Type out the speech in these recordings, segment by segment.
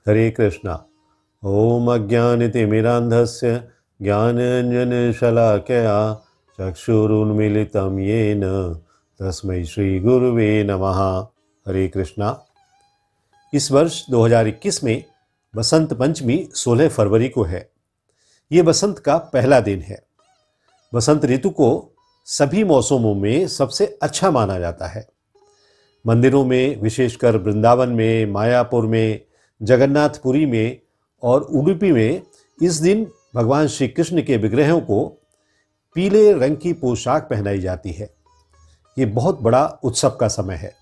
हरे कृष्णा। ओम अज्ञानतिमिरान्धस्य ज्ञानाञ्जनशलाकया चक्षुरुन्मीलितं येन तस्मै श्रीगुरुवे नमः। हरे कृष्णा। इस वर्ष 2021 में बसंत पंचमी 16 फरवरी को है। ये बसंत का पहला दिन है। बसंत ऋतु को सभी मौसमों में सबसे अच्छा माना जाता है। मंदिरों में, विशेषकर वृंदावन में, मायापुर में, जगन्नाथपुरी में और उडुपी में इस दिन भगवान श्री कृष्ण के विग्रहों को पीले रंग की पोशाक पहनाई जाती है। ये बहुत बड़ा उत्सव का समय है।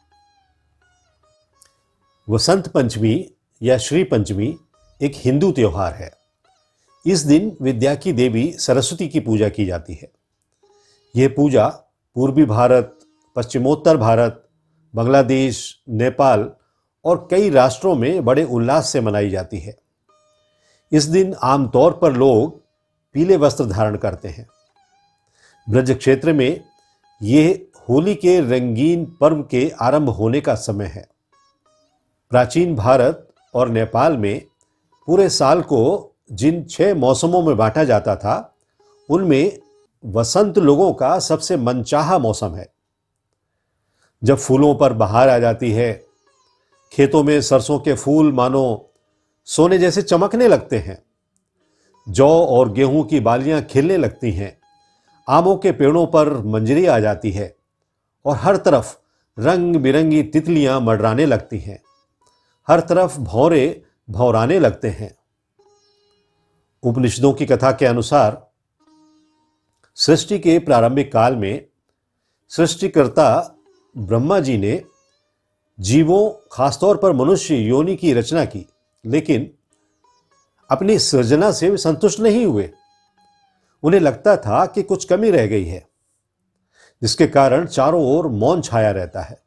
वसंत पंचमी या श्री पंचमी एक हिंदू त्योहार है। इस दिन विद्या की देवी सरस्वती की पूजा की जाती है। यह पूजा पूर्वी भारत, पश्चिमोत्तर भारत, बांग्लादेश, नेपाल और कई राष्ट्रों में बड़े उल्लास से मनाई जाती है। इस दिन आमतौर पर लोग पीले वस्त्र धारण करते हैं। ब्रज क्षेत्र में यह होली के रंगीन पर्व के आरंभ होने का समय है। प्राचीन भारत और नेपाल में पूरे साल को जिन 6 मौसमों में बांटा जाता था, उनमें वसंत लोगों का सबसे मनचाहा मौसम है। जब फूलों पर बहार आ जाती है, खेतों में सरसों के फूल मानो सोने जैसे चमकने लगते हैं, जौ और गेहूं की बालियां खिलने लगती हैं, आमों के पेड़ों पर मंजरी आ जाती है और हर तरफ रंग बिरंगी तितलियां मंडराने लगती हैं। हर तरफ भौरे भौराने लगते हैं। उपनिषदों की कथा के अनुसार सृष्टि के प्रारंभिक काल में सृष्टिकर्ता ब्रह्मा जी ने जीवों, खासतौर पर मनुष्य योनि की रचना की, लेकिन अपनी सृजना से संतुष्ट नहीं हुए। उन्हें लगता था कि कुछ कमी रह गई है, जिसके कारण चारों ओर मौन छाया रहता है।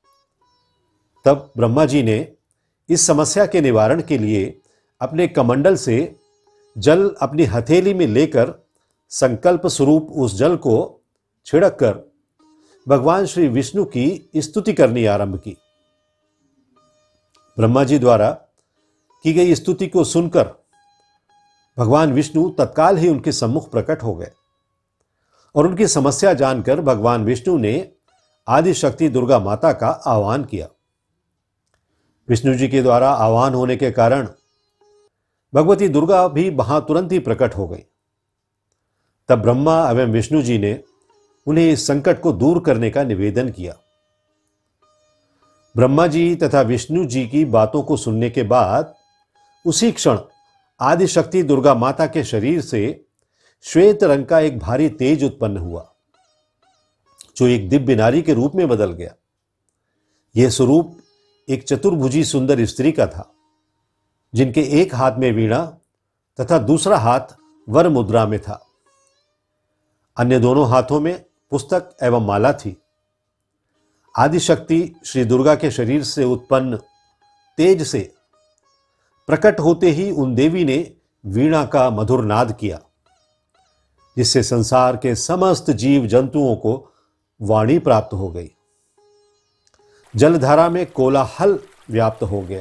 तब ब्रह्मा जी ने इस समस्या के निवारण के लिए अपने कमंडल से जल अपनी हथेली में लेकर संकल्प स्वरूप उस जल को छिड़क कर भगवान श्री विष्णु की स्तुति करनी आरंभ की। ब्रह्मा जी द्वारा की गई स्तुति को सुनकर भगवान विष्णु तत्काल ही उनके सम्मुख प्रकट हो गए और उनकी समस्या जानकर भगवान विष्णु ने आदि शक्ति दुर्गा माता का आह्वान किया। विष्णु जी के द्वारा आह्वान होने के कारण भगवती दुर्गा भी वहां तुरंत ही प्रकट हो गई। तब ब्रह्मा एवं विष्णु जी ने उन्हें इस संकट को दूर करने का निवेदन किया। ब्रह्मा जी तथा विष्णु जी की बातों को सुनने के बाद उसी क्षण आदि शक्ति दुर्गा माता के शरीर से श्वेत रंग का एक भारी तेज उत्पन्न हुआ, जो एक दिव्य नारी के रूप में बदल गया। यह स्वरूप एक चतुर्भुजी सुंदर स्त्री का था, जिनके एक हाथ में वीणा तथा दूसरा हाथ वर मुद्रा में था। अन्य दोनों हाथों में पुस्तक एवं माला थी। आदि शक्ति श्री दुर्गा के शरीर से उत्पन्न तेज से प्रकट होते ही उन देवी ने वीणा का मधुर नाद किया, जिससे संसार के समस्त जीव जंतुओं को वाणी प्राप्त हो गई। जलधारा में कोलाहल व्याप्त हो गया।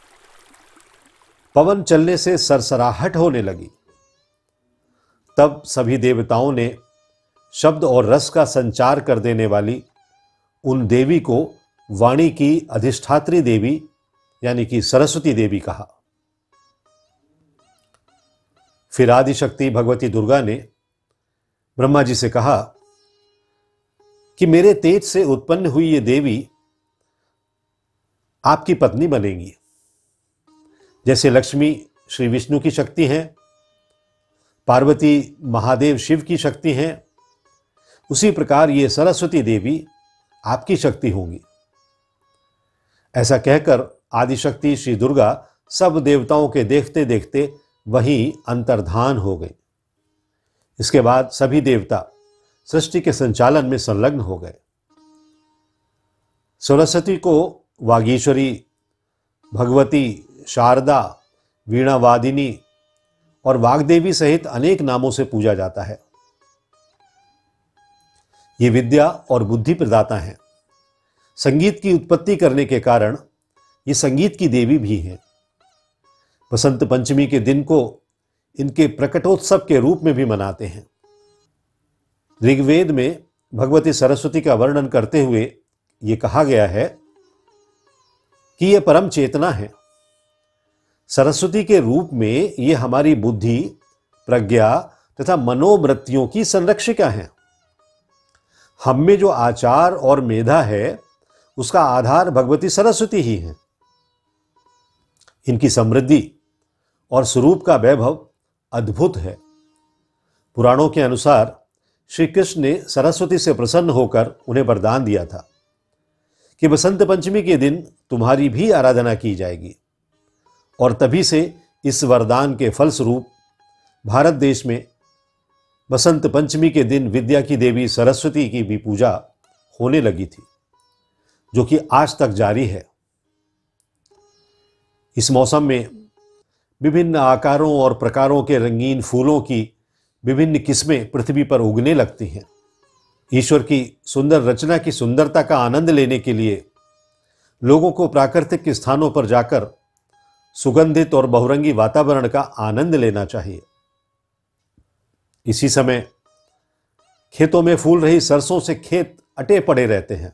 पवन चलने से सरसराहट होने लगी। तब सभी देवताओं ने शब्द और रस का संचार कर देने वाली उन देवी को वाणी की अधिष्ठात्री देवी यानी कि सरस्वती देवी कहा। फिर आदि शक्ति भगवती दुर्गा ने ब्रह्मा जी से कहा कि मेरे तेज से उत्पन्न हुई ये देवी आपकी पत्नी बनेंगी। जैसे लक्ष्मी श्री विष्णु की शक्ति हैं, पार्वती महादेव शिव की शक्ति हैं, उसी प्रकार ये सरस्वती देवी आपकी शक्ति होंगी। ऐसा कहकर आदिशक्ति श्री दुर्गा सब देवताओं के देखते देखते वहीं अंतर्धान हो गई। इसके बाद सभी देवता सृष्टि के संचालन में संलग्न हो गए। सरस्वती को वागीश्वरी, भगवती, शारदा, वीणावादिनी और वाग्देवी सहित अनेक नामों से पूजा जाता है। ये विद्या और बुद्धि प्रदाता हैं। संगीत की उत्पत्ति करने के कारण ये संगीत की देवी भी हैं। बसंत पंचमी के दिन को इनके प्रकटोत्सव के रूप में भी मनाते हैं। ऋग्वेद में भगवती सरस्वती का वर्णन करते हुए ये कहा गया है कि ये परम चेतना है। सरस्वती के रूप में ये हमारी बुद्धि, प्रज्ञा तथा मनोवृत्तियों की संरक्षिका हैं। हम में जो आचार और मेधा है उसका आधार भगवती सरस्वती ही है। इनकी समृद्धि और स्वरूप का वैभव अद्भुत है। पुराणों के अनुसार श्री कृष्ण ने सरस्वती से प्रसन्न होकर उन्हें वरदान दिया था कि बसंत पंचमी के दिन तुम्हारी भी आराधना की जाएगी, और तभी से इस वरदान के फलस्वरूप भारत देश में बसंत पंचमी के दिन विद्या की देवी सरस्वती की भी पूजा होने लगी थी, जो कि आज तक जारी है। इस मौसम में विभिन्न आकारों और प्रकारों के रंगीन फूलों की विभिन्न किस्में पृथ्वी पर उगने लगती हैं। ईश्वर की सुंदर रचना की सुंदरता का आनंद लेने के लिए लोगों को प्राकृतिक स्थानों पर जाकर सुगंधित और बहुरंगी वातावरण का आनंद लेना चाहिए। इसी समय खेतों में फूल रही सरसों से खेत अटे पड़े रहते हैं।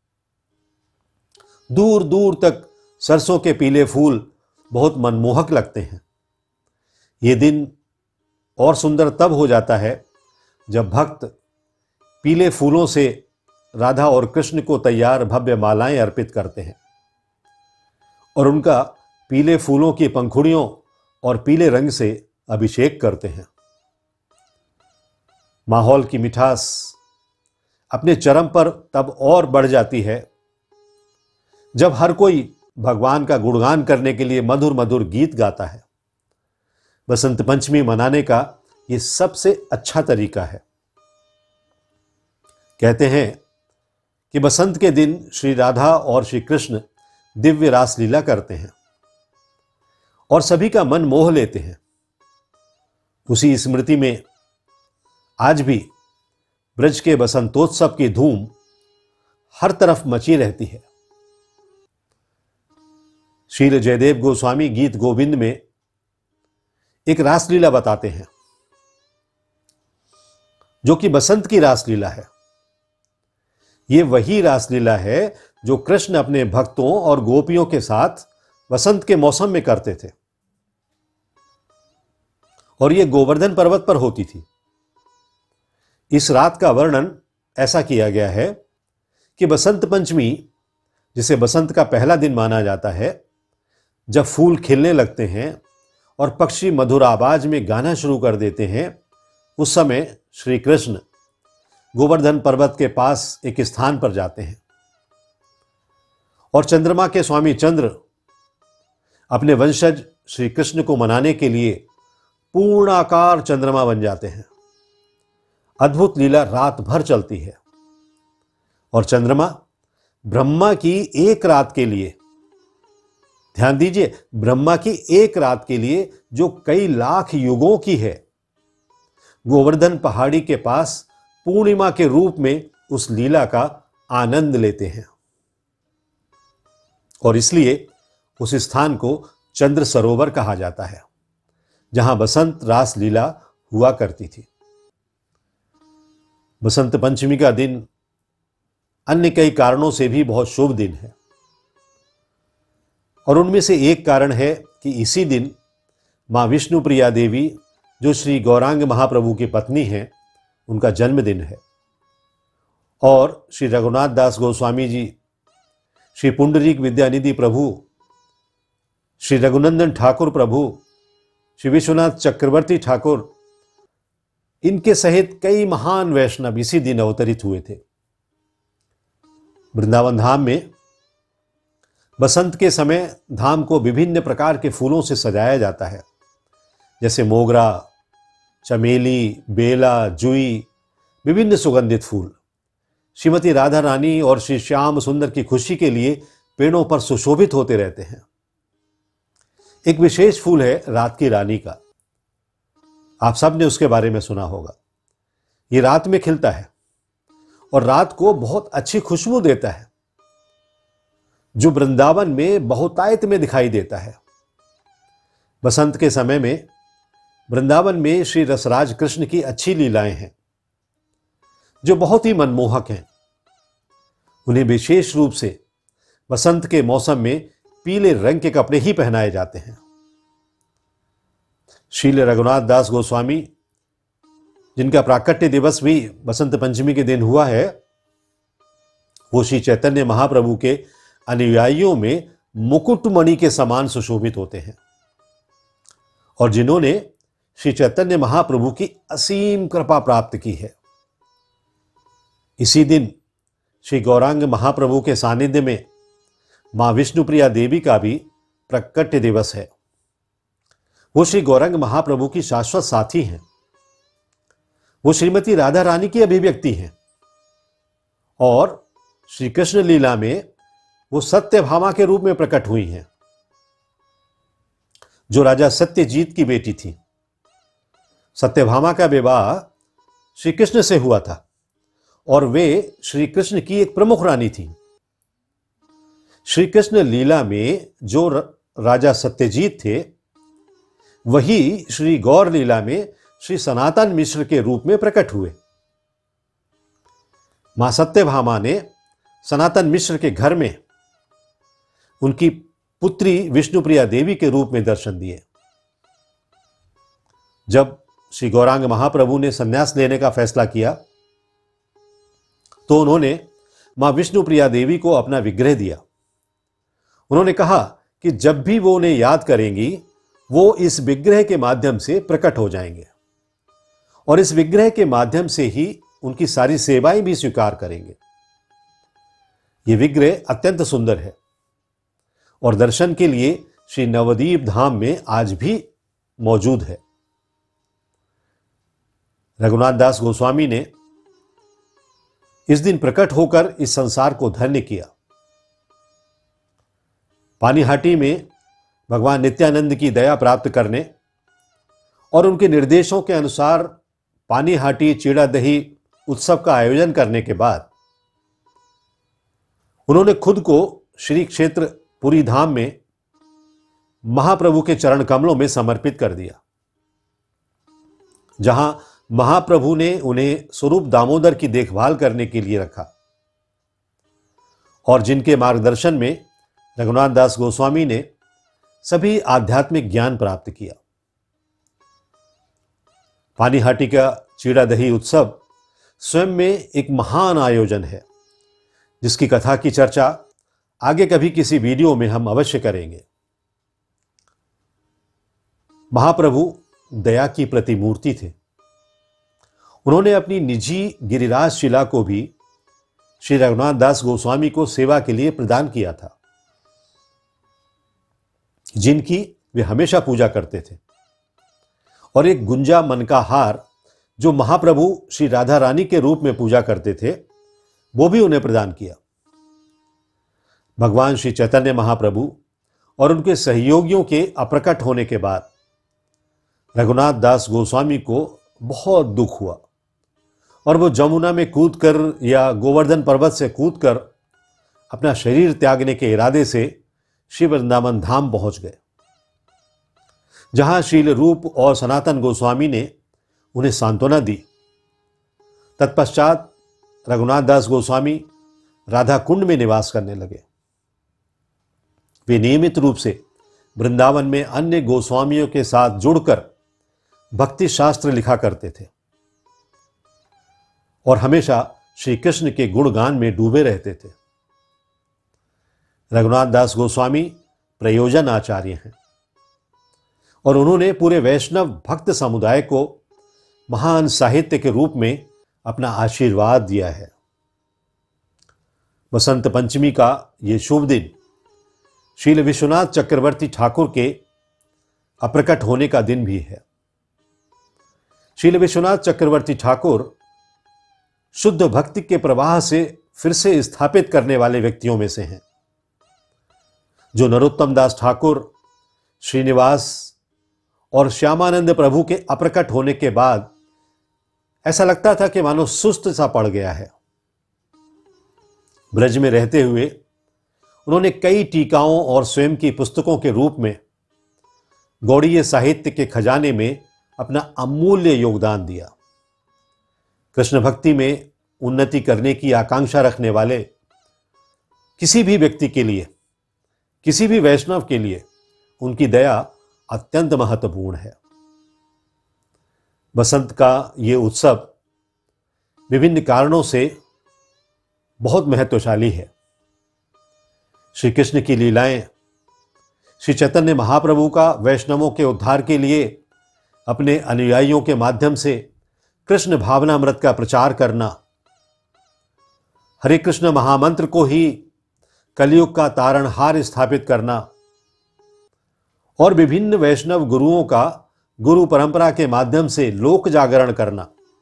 दूर दूर तक सरसों के पीले फूल बहुत मनमोहक लगते हैं। ये दिन और सुंदर तब हो जाता है जब भक्त पीले फूलों से राधा और कृष्ण को तैयार भव्य मालाएं अर्पित करते हैं और उनका पीले फूलों की पंखुड़ियों और पीले रंग से अभिषेक करते हैं। माहौल की मिठास अपने चरम पर तब और बढ़ जाती है जब हर कोई भगवान का गुणगान करने के लिए मधुर मधुर गीत गाता है। बसंत पंचमी मनाने का यह सबसे अच्छा तरीका है। कहते हैं कि बसंत के दिन श्री राधा और श्री कृष्ण दिव्य रासलीला करते हैं और सभी का मन मोह लेते हैं। उसी स्मृति में आज भी ब्रज के बसंतोत्सव की धूम हर तरफ मची रहती है। श्रील जयदेव गोस्वामी गीत गोविंद में एक रासलीला बताते हैं जो कि बसंत की रासलीला है। यह वही रासलीला है जो कृष्ण अपने भक्तों और गोपियों के साथ बसंत के मौसम में करते थे, और यह गोवर्धन पर्वत पर होती थी। इस रात का वर्णन ऐसा किया गया है कि बसंत पंचमी, जिसे बसंत का पहला दिन माना जाता है, जब फूल खिलने लगते हैं और पक्षी मधुर आवाज में गाना शुरू कर देते हैं, उस समय श्री कृष्ण गोवर्धन पर्वत के पास एक स्थान पर जाते हैं और चंद्रमा के स्वामी चंद्र अपने वंशज श्री कृष्ण को मनाने के लिए पूर्णाकार चंद्रमा बन जाते हैं। अद्भुत लीला रात भर चलती है और चंद्रमा ब्रह्मा की एक रात के लिए, ध्यान दीजिए, ब्रह्मा की एक रात के लिए जो कई लाख युगों की है, गोवर्धन पहाड़ी के पास पूर्णिमा के रूप में उस लीला का आनंद लेते हैं। और इसलिए उस स्थान को चंद्र सरोवर कहा जाता है, जहां बसंत रास लीला हुआ करती थी। बसंत पंचमी का दिन अन्य कई कारणों से भी बहुत शुभ दिन है, और उनमें से एक कारण है कि इसी दिन मां विष्णुप्रिया देवी, जो श्री गौरांग महाप्रभु की पत्नी हैं, उनका जन्मदिन है। और श्री रघुनाथ दास गोस्वामी जी, श्री पुंडरीक विद्यानिधि प्रभु, श्री रघुनंदन ठाकुर प्रभु, श्री विश्वनाथ चक्रवर्ती ठाकुर, इनके सहित कई महान वैष्णव इसी दिन अवतरित हुए थे। वृंदावन धाम में बसंत के समय धाम को विभिन्न प्रकार के फूलों से सजाया जाता है, जैसे मोगरा, चमेली, बेला, जुई, विभिन्न सुगंधित फूल श्रीमती राधा रानी और श्री श्याम सुंदर की खुशी के लिए पेड़ों पर सुशोभित होते रहते हैं। एक विशेष फूल है रात की रानी का। आप सब ने उसके बारे में सुना होगा। ये रात में खिलता है और रात को बहुत अच्छी खुशबू देता है, जो वृंदावन में बहुतायत में दिखाई देता है। बसंत के समय में वृंदावन में श्री रसराज कृष्ण की अच्छी लीलाएं हैं जो बहुत ही मनमोहक हैं। उन्हें विशेष रूप से बसंत के मौसम में पीले रंग के कपड़े ही पहनाए जाते हैं। श्रील रघुनाथ दास गोस्वामी, जिनका प्राकट्य दिवस भी बसंत पंचमी के दिन हुआ है, वो श्री चैतन्य महाप्रभु के अनुयायियों में मुकुटमणि के समान सुशोभित होते हैं और जिन्होंने श्री चैतन्य महाप्रभु की असीम कृपा प्राप्त की है। इसी दिन श्री गौरांग महाप्रभु के सानिध्य में मां विष्णुप्रिया देवी का भी प्राकट्य दिवस है। वो श्री गौरांग महाप्रभु की शाश्वत साथी हैं। वो श्रीमती राधा रानी की अभिव्यक्ति हैं और श्री कृष्ण लीला में वो सत्यभामा के रूप में प्रकट हुई हैं, जो राजा सत्यजीत की बेटी थी। सत्यभामा का विवाह श्री कृष्ण से हुआ था और वे श्री कृष्ण की एक प्रमुख रानी थी। श्री कृष्ण लीला में जो राजा सत्यजीत थे, वही श्री गौर लीला में श्री सनातन मिश्र के रूप में प्रकट हुए। मां सत्यभामा ने सनातन मिश्र के घर में उनकी पुत्री विष्णुप्रिया देवी के रूप में दर्शन दिए। जब श्री गौरांग महाप्रभु ने संन्यास लेने का फैसला किया तो उन्होंने मां विष्णुप्रिया देवी को अपना विग्रह दिया। उन्होंने कहा कि जब भी वो उन्हें याद करेंगी, वो इस विग्रह के माध्यम से प्रकट हो जाएंगे और इस विग्रह के माध्यम से ही उनकी सारी सेवाएं भी स्वीकार करेंगे। ये विग्रह अत्यंत सुंदर है और दर्शन के लिए श्री नवदीप धाम में आज भी मौजूद है। रघुनाथ दास गोस्वामी ने इस दिन प्रकट होकर इस संसार को धन्य किया। पानीहाटी में भगवान नित्यानंद की दया प्राप्त करने और उनके निर्देशों के अनुसार पानीहाटी चीड़ा दही उत्सव का आयोजन करने के बाद उन्होंने खुद को श्री क्षेत्र पुरी धाम में महाप्रभु के चरण कमलों में समर्पित कर दिया, जहां महाप्रभु ने उन्हें स्वरूप दामोदर की देखभाल करने के लिए रखा और जिनके मार्गदर्शन में रघुनाथ दास गोस्वामी ने सभी आध्यात्मिक ज्ञान प्राप्त किया। पानीहाटी का चीड़ा दही उत्सव स्वयं में एक महान आयोजन है, जिसकी कथा की चर्चा आगे कभी किसी वीडियो में हम अवश्य करेंगे। महाप्रभु दया की प्रतिमूर्ति थे। उन्होंने अपनी निजी गिरिराज शिला को भी श्री रघुनाथ दास गोस्वामी को सेवा के लिए प्रदान किया था, जिनकी वे हमेशा पूजा करते थे, और एक गुंजा मन का हार जो महाप्रभु श्री राधा रानी के रूप में पूजा करते थे, वो भी उन्हें प्रदान किया। भगवान श्री चैतन्य महाप्रभु और उनके सहयोगियों के अप्रकट होने के बाद रघुनाथ दास गोस्वामी को बहुत दुख हुआ और वो जमुना में कूदकर या गोवर्धन पर्वत से कूदकर अपना शरीर त्यागने के इरादे से श्री वृंदावन धाम पहुंच गए, जहां शील रूप और सनातन गोस्वामी ने उन्हें सांत्वना दी। तत्पश्चात रघुनाथ दास गोस्वामी राधा कुंड में निवास करने लगे। वे नियमित रूप से वृंदावन में अन्य गोस्वामियों के साथ जुड़कर भक्ति शास्त्र लिखा करते थे और हमेशा श्री कृष्ण के गुणगान में डूबे रहते थे। रघुनाथ दास गोस्वामी प्रयोजन आचार्य हैं और उन्होंने पूरे वैष्णव भक्त समुदाय को महान साहित्य के रूप में अपना आशीर्वाद दिया है। बसंत पंचमी का ये शुभ दिन श्रील विश्वनाथ चक्रवर्ती ठाकुर के अप्रकट होने का दिन भी है। श्रील विश्वनाथ चक्रवर्ती ठाकुर शुद्ध भक्ति के प्रवाह से फिर से स्थापित करने वाले व्यक्तियों में से हैं, जो नरोत्तम दास ठाकुर, श्रीनिवास और श्यामानंद प्रभु के अप्रकट होने के बाद ऐसा लगता था कि मानो सुस्त सा पड़ गया है। ब्रज में रहते हुए उन्होंने कई टीकाओं और स्वयं की पुस्तकों के रूप में गौड़ीय साहित्य के खजाने में अपना अमूल्य योगदान दिया। कृष्ण भक्ति में उन्नति करने की आकांक्षा रखने वाले किसी भी व्यक्ति के लिए, किसी भी वैष्णव के लिए उनकी दया अत्यंत महत्वपूर्ण है। बसंत का ये उत्सव विभिन्न कारणों से बहुत महत्वशाली है। श्री कृष्ण की लीलाएं, श्री चैतन्य महाप्रभु का वैष्णवों के उद्धार के लिए अपने अनुयायियों के माध्यम से कृष्ण भावनामृत का प्रचार करना, हरे कृष्ण महामंत्र को ही कलयुग का तारणहार स्थापित करना और विभिन्न वैष्णव गुरुओं का गुरु परंपरा के माध्यम से लोक जागरण करना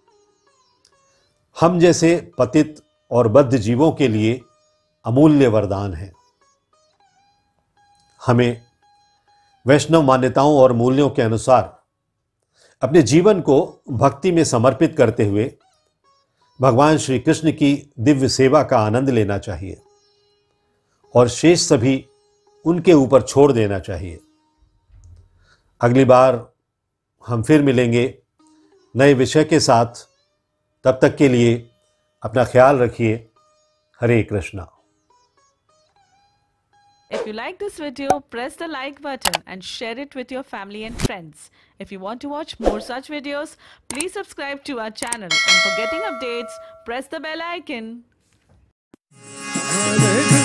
हम जैसे पतित और बद्ध जीवों के लिए अमूल्य वरदान है। हमें वैष्णव मान्यताओं और मूल्यों के अनुसार अपने जीवन को भक्ति में समर्पित करते हुए भगवान श्री कृष्ण की दिव्य सेवा का आनंद लेना चाहिए और शेष सभी उनके ऊपर छोड़ देना चाहिए। अगली बार हम फिर मिलेंगे नए विषय के साथ। तब तक के लिए अपना ख्याल रखिए। हरे Krishna. If you like this video, press the like button and share it with your family and friends. If you want to watch more such videos, please subscribe to our channel, and for getting updates, press the bell icon.